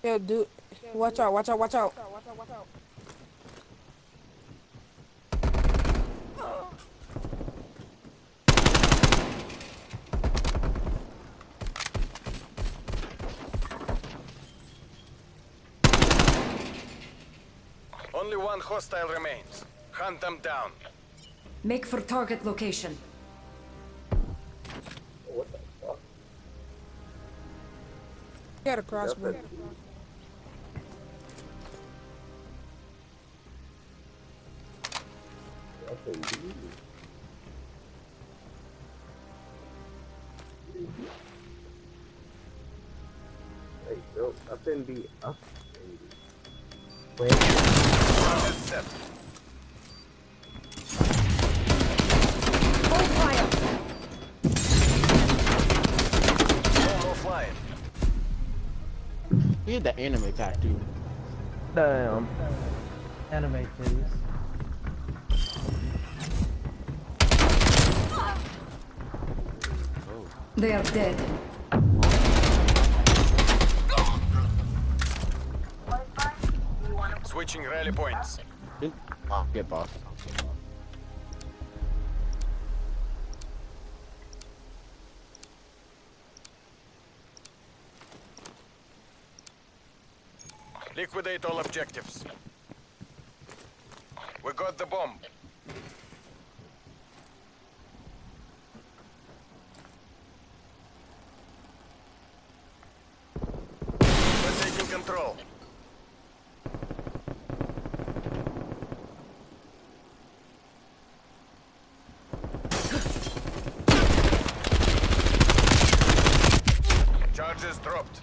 Yeah, dude. Watch out, watch out, watch out. Only one hostile remains. Hunt them down. Make for target location. What the fuck? He had a crossbow. That's indeed. Hey, bro, up and be up. Wait. Target set. Hold fire! Bomb offline. We had that anime pack, dude. Damn. Anime titties. They are dead. Switching rally points. Get boss. Liquidate all objectives. We got the bomb. We're taking control. Charges dropped.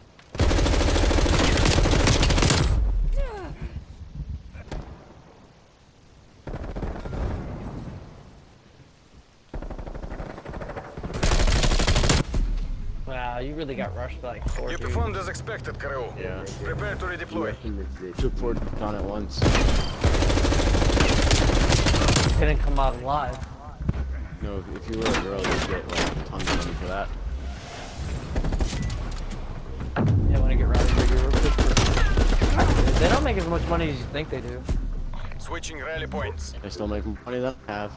Wow, you really got rushed by like 4 You dudes. performed as expected, Karoo. Yeah. Prepare to redeploy. Took 4 down at once. Couldn't come out alive. No, if you were a girl, you'd get like tons of money for that. Yeah, want to get routed trigger real quick. They don't make as much money as you think they do. Switching rally points. I still make more money than I have.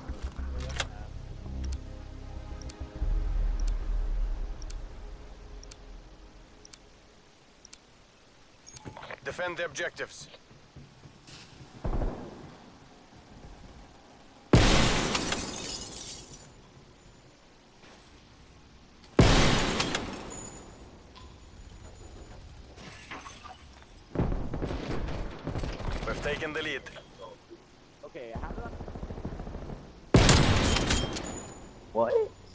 Defend the objectives. We've taken the lead. Okay, how do What?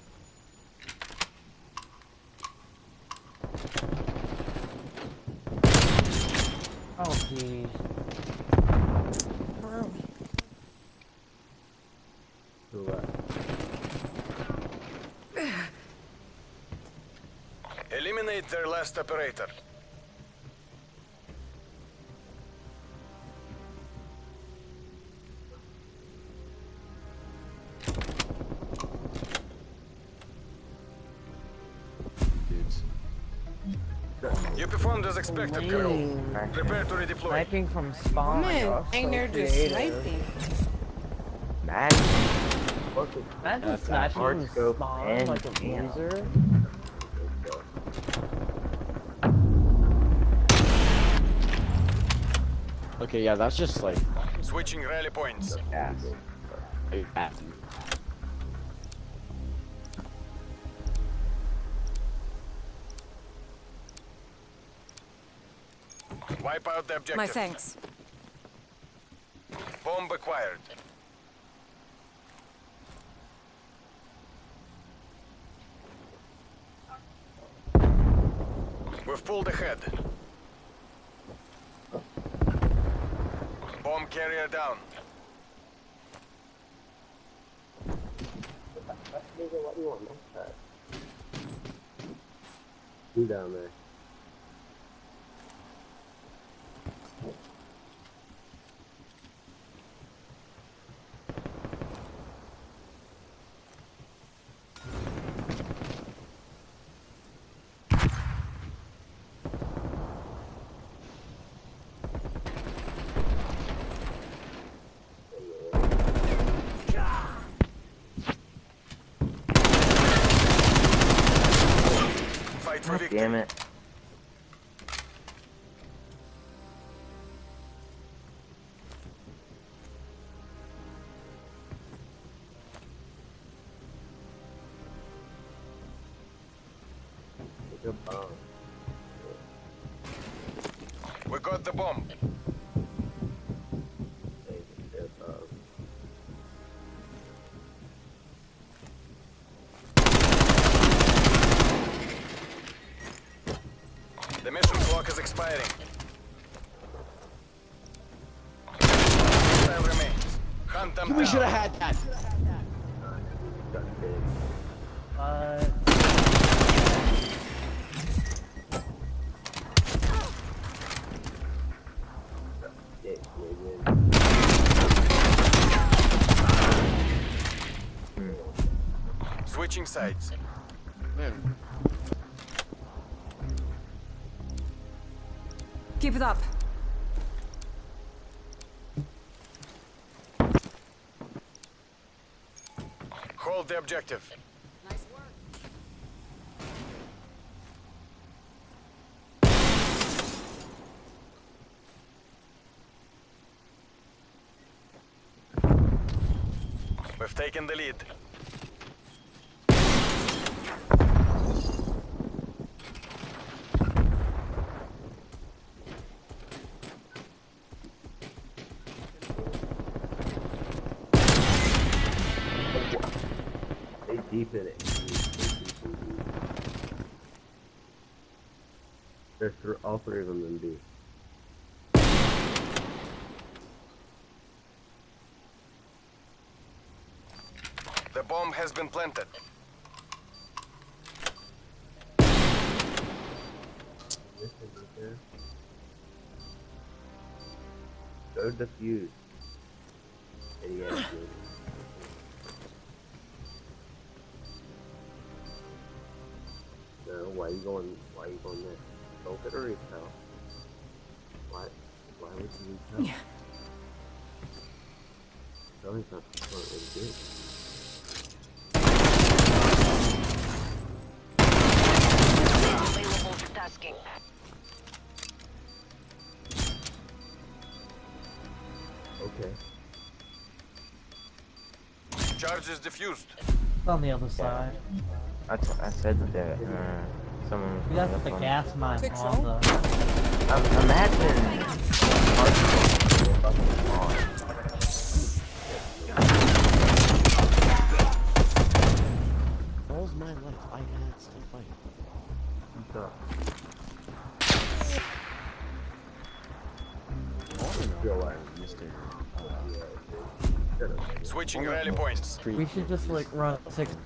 Oh, jeez. Where are we? Eliminate their last operator. dudes? You performed as expected, Karoo. Prepare to redeploy. Sniping from spawn. Man, y'all, dang, so they're just creative. sniping. Man. Imagine That's sniping hard from scope spawn and like a damn. loser. Okay, yeah, that's just like Switching rally points. Ass. Wipe out the objective. My thanks. Bomb acquired. We've pulled ahead. Bomb carrier down. What do you want? Who down there? for God victory. damn it. It's a bomb. We got the bomb. It's a bomb. The mission clock is expiring. Time remains. Hunt them We down. should have had that. Got big. Dick, nigga. Switching sides. Man, Keep it up. Hold the objective. Nice work. We've taken the lead. They deep in it. There's all three of them in B. The bomb has been planted. This is right there. Go to the fuse. Idiot. Dude. No, why you going there? Don't get a repel. Why would you repel? Yeah. Repelling's not the smart way to do it. Available for tasking. Okay. Charge is diffused. It's on the other side. I said that there, someone was We coming got up the on gas mine Think on so? the. Imagine all's my life. I can't still fight. Mr. Switching rally points. We should just like run 6.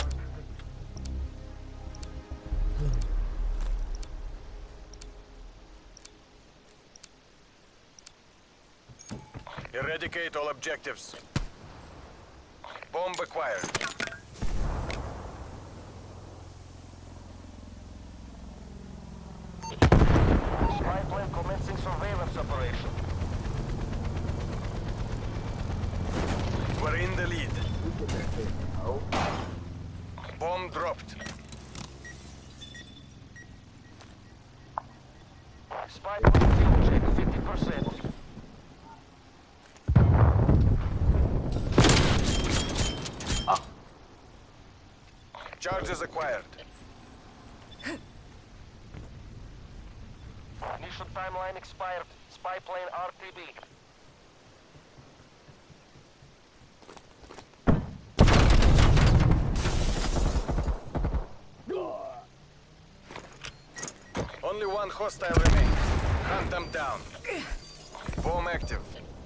Eradicate all objectives. Bomb acquired. Spy plane commencing surveillance operation. We're in the lead. Bomb dropped. Spy plane fuel check 50%. Charges acquired. Mission timeline expired. Spy plane RTB. Only one hostile remains. Hunt them down. Bomb active.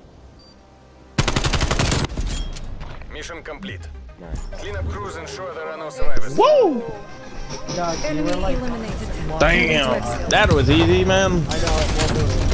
Mission complete. Clean up crews, ensure there are no survivors. Woo! God, you were Enemy like. eliminated. Damn, that was easy, man. I know it was.